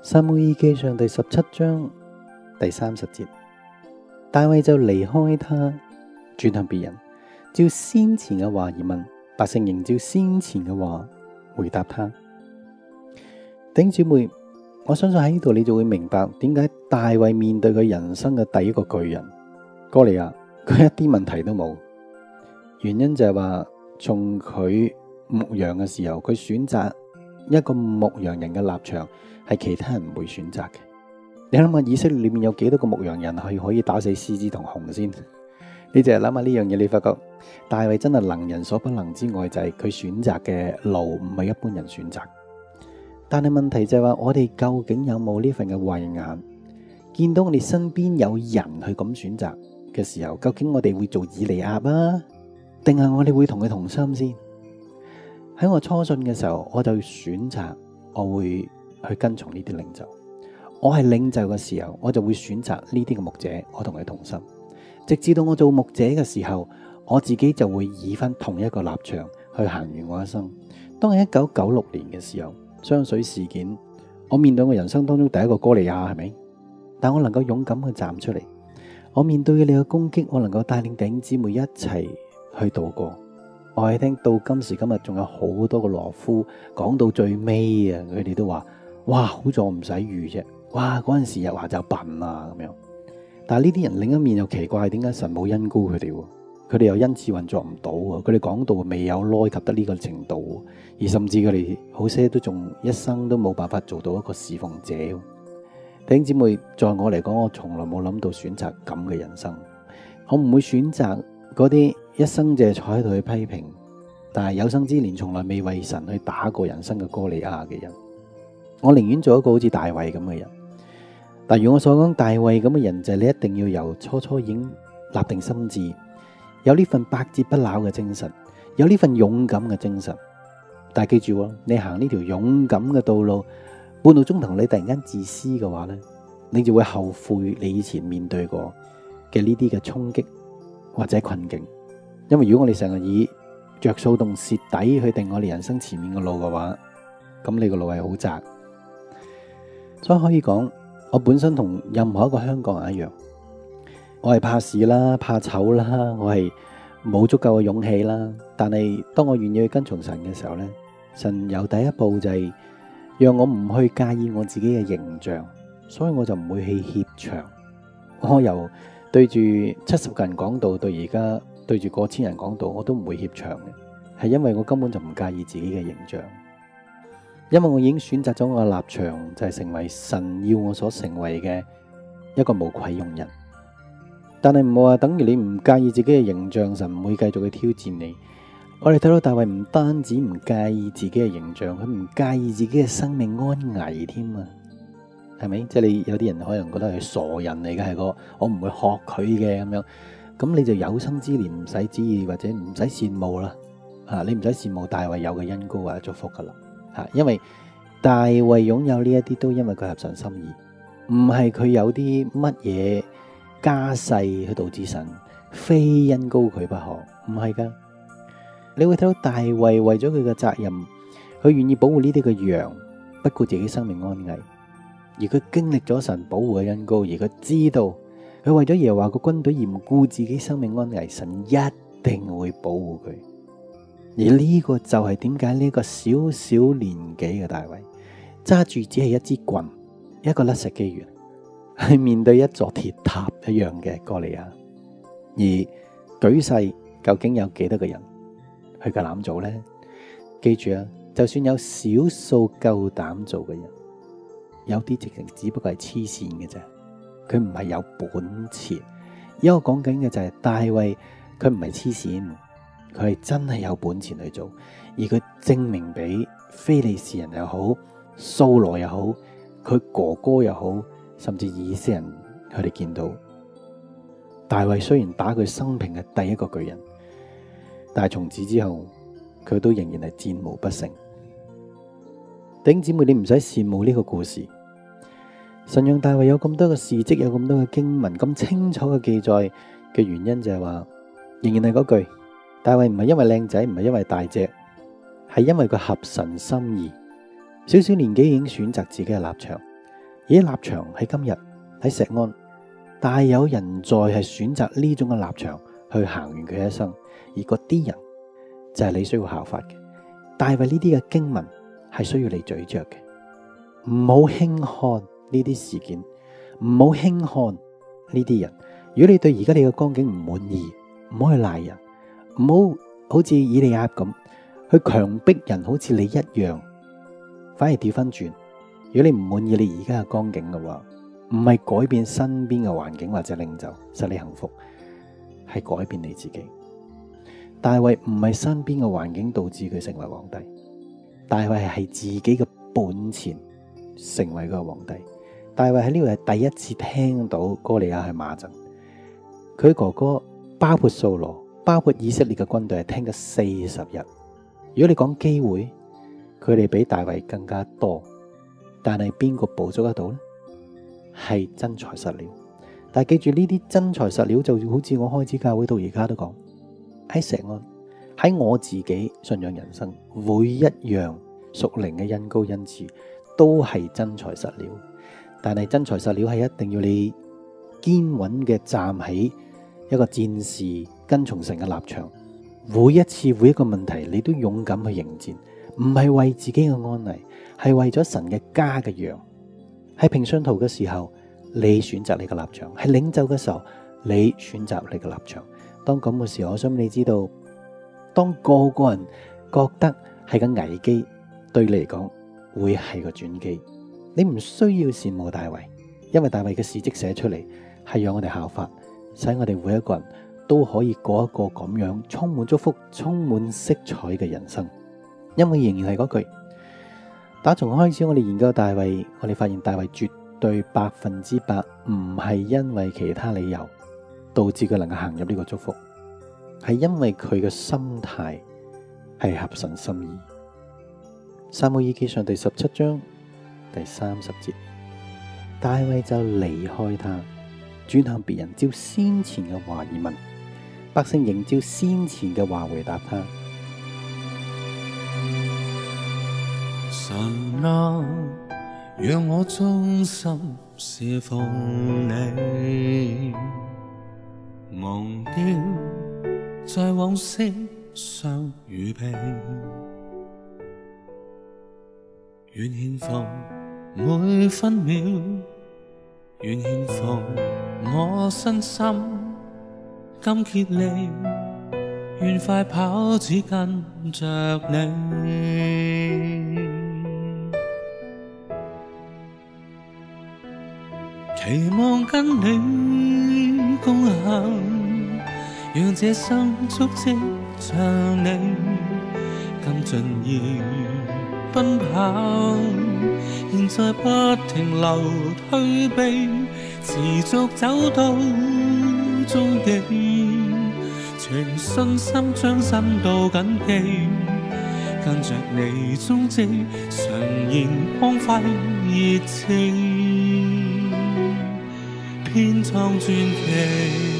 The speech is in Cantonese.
撒母耳記上第17章第30節，大衛就離開他，轉向別人，照先前嘅話而問，百姓仍照先前嘅話回答他。弟兄姊妹，我相信喺呢度你就會明白點解大衛面對佢人生嘅第一個巨人哥利亞，佢一啲問題都冇。原因就係話，從佢牧羊嘅時候，佢選擇一個牧羊人嘅立場係其他人唔會選擇嘅。你諗下以色列裏面有幾多個牧羊人係可以打死獅子同熊先？你淨係諗下呢樣嘢，你發覺大衛真係能人所不能之外，就係佢選擇嘅路唔係一般人選擇。但係問題就係話，我哋究竟有冇呢份嘅慧眼，見到我哋身邊有人去咁選擇嘅時候，究竟我哋會做以利亞啊，定係我哋會同佢同心先？喺我初信嘅時候，我就選擇我會去跟從呢啲領袖。我係領袖嘅時候，我就會選擇呢啲嘅牧者，我同佢同心。直至到我做牧者嘅時候，我自己就會以翻同一個立場去行完我一生。當喺1996年嘅時候，雙水事件，我面對我人生當中第一個哥利亞，係咪？但我能夠勇敢去站出嚟，我面對你嘅攻擊，我能夠帶領弟兄姊妹一齊去度過。我係聽到今時今日仲有好多個羅夫講到最尾啊，佢哋都話：哇，好在我唔使遇啫！哇，嗰陣時日話就笨啊咁樣。但係呢啲人另一面又奇怪，點解神冇恩膏佢哋？佢哋又因此運作唔到啊！佢哋講道未有耐及得呢個程度，而甚至佢哋好些都仲一生都冇辦法做到一個侍奉者。弟兄姊妹，在我嚟講，我從來冇諗到選擇咁嘅人生。我唔會選擇嗰啲一生就係坐喺度去批評，但係有生之年從來未為神去打過人生嘅哥利亞嘅人。我寧願做一個好似大衛咁嘅人。但如我所講，大衛咁嘅人就係你一定要由初初已經立定心志，有呢份百折不撓嘅精神，有呢份勇敢嘅精神。但係記住，你行呢條勇敢嘅道路，半路中途你突然間自私嘅話呢，你就會後悔你以前面對過嘅呢啲嘅衝擊或者困境。因為如果我哋成日以着數同蝕底去定我哋人生前面嘅路嘅話，咁你個路係好窄。所以可以講，我本身同任何一個香港人一樣，我係怕事啦，怕醜啦，我係冇足夠嘅勇氣啦。但係當我願意去跟從神嘅時候呢，神有第一步就係讓我唔去介意我自己嘅形象，所以我就唔會去怯場。我由對住70個人講道，到而家對住過千人講道，我都唔會怯場嘅，係因為我根本就唔介意自己嘅形象。因為我已經選擇咗我嘅立場，就係成為神要我所成為嘅一個無愧用人。但係唔係話等於你唔介意自己嘅形象，神唔會繼續去挑戰你。我哋睇到大衛唔單止唔介意自己嘅形象，佢唔介意自己嘅生命安危添啊，係咪？即係你有啲人可能覺得係傻人嚟嘅，係個我唔會學佢嘅咁樣，咁你就有生之年唔使旨意或者唔使羨慕啦，你唔使羨慕大衛有嘅恩膏或者祝福噶啦。因為大衛擁有呢一啲都因為佢合神心意，唔係佢有啲乜嘢家世去導致神非恩膏佢不可，唔係噶。你會睇到大衛為咗佢嘅責任，佢願意保護呢啲嘅羊，不顧自己生命安危，而佢經歷咗神保護嘅恩膏，而佢知道佢為咗耶和華個軍隊而唔顧自己生命安危，神一定會保護佢。而呢個就係點解呢個小小年紀嘅大衛揸住只係一支棍，一個甩石機員，係面對一座鐵塔一樣嘅哥利亞。而舉世究竟有幾多個人去夠膽做呢？記住啊，就算有少數夠膽做嘅人，有啲直情只不過係黐線嘅啫，佢唔係有本錢。而我講緊嘅就係大衛，佢唔係黐線。佢係真係有本錢去做，而佢證明俾非利士人又好，掃羅又好，佢哥哥又好，甚至以色列人佢哋見到大衛雖然打佢生平嘅第一個巨人，但係從此之後佢都仍然係戰無不勝。弟兄姊妹，你唔使羨慕呢個故事，神讓大衛有咁多嘅事蹟，有咁多嘅經文，咁清楚嘅記載嘅原因就係話，仍然係嗰句。大衛唔係因為靚仔，唔係因為大隻，係因為佢合神心意。小小年紀已經選擇自己嘅立場， 而立場喺今日喺石安，大有人在係選擇呢種嘅立場去行完佢一生，而嗰啲人就係你需要效法嘅。大衛呢啲嘅經文係需要你咀嚼嘅，唔好輕看呢啲事件，唔好輕看呢啲人。如果你對而家你嘅光景唔滿意，唔好去賴人，唔好好似以利亞咁去強迫人好似你一樣，反而調翻轉。如果你唔滿意你而家嘅光景嘅話，唔係改變身邊嘅環境或者領袖使你幸福，係改變你自己。大衛唔係身邊嘅環境導致佢成為皇帝，大衛係自己嘅本錢成為個皇帝。大衛喺呢度係第一次聽到歌利亞係罵陣，佢哥哥包括掃羅，包括以色列嘅軍隊係聽咗40日。如果你講機會，佢哋比大衛更加多，但係邊個捕捉得到呢？係真材實料。但係記住呢啲真材實料，就好似我開始教會到而家都講，喺石安，喺我自己信仰人生，每一樣屬靈嘅恩膏恩賜都係真材實料。但係真材實料係一定要你堅穩嘅站喺一個戰士跟從神嘅立場，每一次每一個問題你都勇敢去迎戰，唔係為自己嘅安危，係為咗神嘅家嘅羊。喺平信徒嘅時候，你選擇你嘅立場；喺領袖嘅時候，你選擇你嘅立場。當咁嘅時候，我想你知道，當個個人覺得係個危機，對你嚟講會係個轉機。你唔需要羨慕大衛，因為大衛嘅事蹟寫出嚟係讓我哋效法，使我哋每一個人都可以過一個咁樣充滿祝福、充滿色彩嘅人生。因為仍然係嗰句，打從開始我哋研究大衛，我哋發現大衛絕對100%唔係因為其他理由導致佢能夠行入呢個祝福，係因為佢嘅心態係合神心意。撒母耳記上第17章第30節，大衛就離開他，轉向別人，照先前嘅話而問，百姓仍照先前嘅話回答他。 神啊，讓我忠心侍奉你，忘掉在往昔相與比，願獻奉每分秒，願獻奉我身心，今竭力，願快跑只跟着你。期望跟你共行，讓這生足跡像你更盡意奔跑。現在不停留退避，持續走到終極，全信心將心到緊記，跟着你蹤跡，常燃光輝熱情，編創傳奇。